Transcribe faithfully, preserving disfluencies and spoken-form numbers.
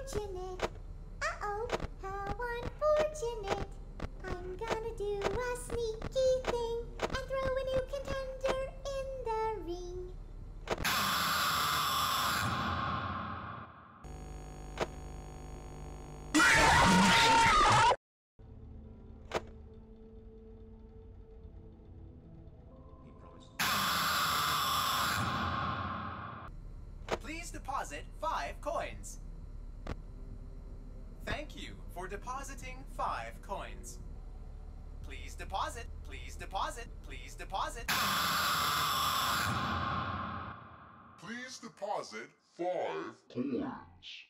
unfortunate. Uh-oh, how unfortunate. I'm gonna do a sneaky thing and throw a new contender in the ring. Please deposit five coins. Thank you for depositing five coins. Please deposit, please deposit, please deposit. Please deposit five coins.